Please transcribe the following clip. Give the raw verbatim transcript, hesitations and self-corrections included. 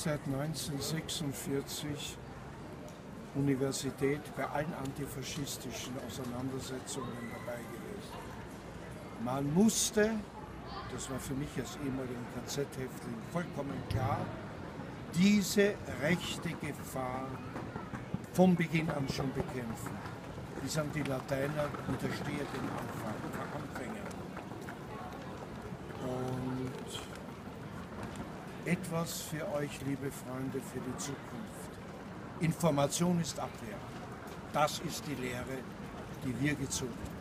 seit neunzehnhundertsechsundvierzig Universität bei allen antifaschistischen Auseinandersetzungen dabei gewesen. Man musste, das war für mich als ehemaligen K Z-Häftling vollkommen klar, diese rechte Gefahr von Beginn an schon bekämpfen. Wie sagen die Lateiner, widerstehe den Anfängen. Und etwas für euch, liebe Freunde, für die Zukunft. Information ist Abwehr. Das ist die Lehre, die wir gezogen haben.